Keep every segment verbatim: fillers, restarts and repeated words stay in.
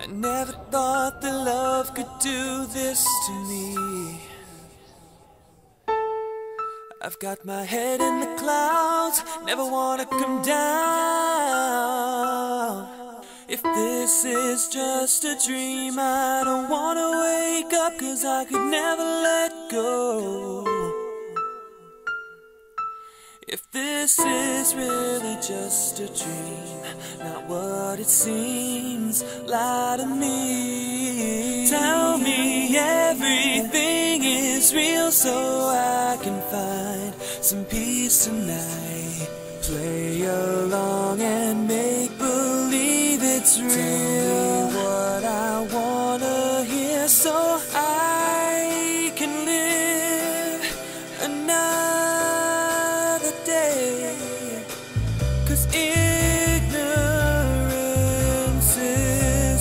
I never thought that love could do this to me. I've got my head in the clouds, never wanna come down. If this is just a dream, I don't wanna wake up, 'cause I could never let go. If this is really just a dream, not what it seems, lie to me. Tell me everything is real so I can find some peace tonight. Play along and make believe it's real. Tell me what I wanna hear so I can live another day. 'Cause ignorance is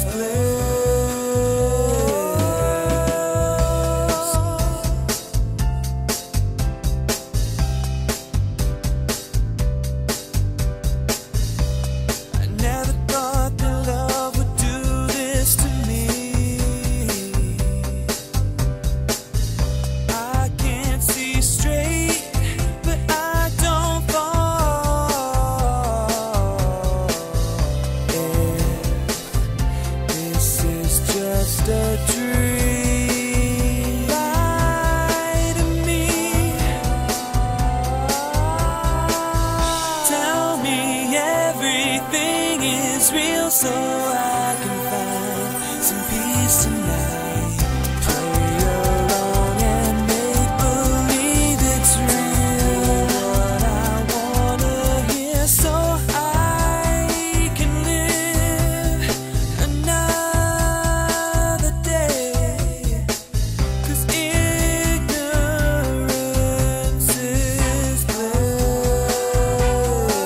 bliss. I never thought that love would do this to me. I can't see straight, but I don't fall. If this is just a dream, lie to me. Tell me everything is real so I can find some peace tonight. Play along and make believe it's real. What I wanna hear so I can live another day. 'Cause ignorance is bliss.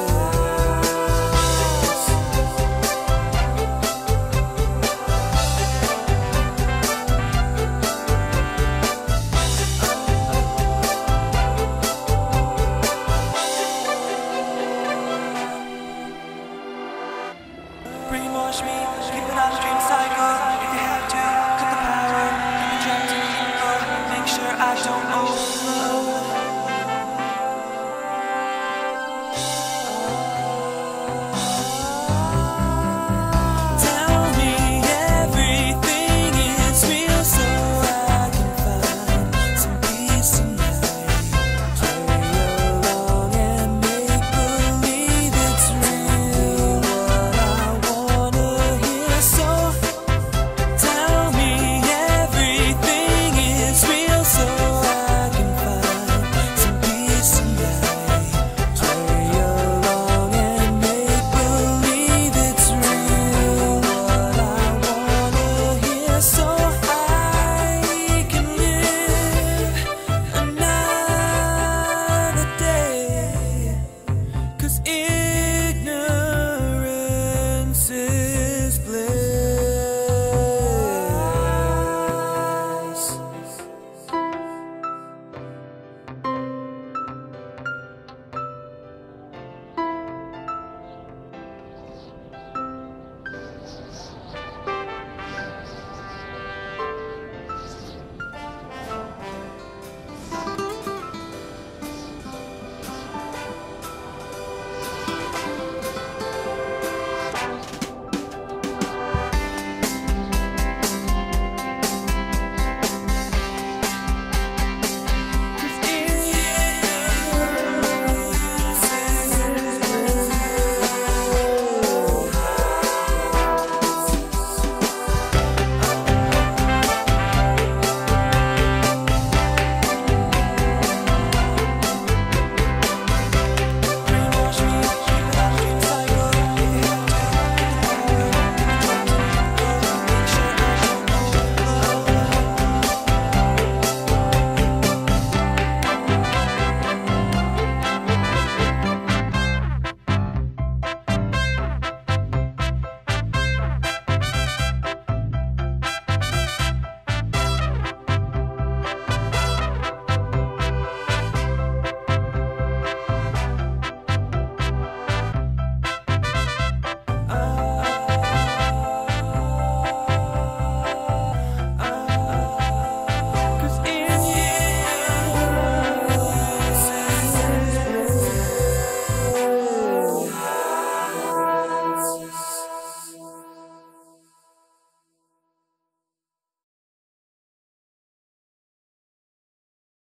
Brainwash me, keep it on stream side.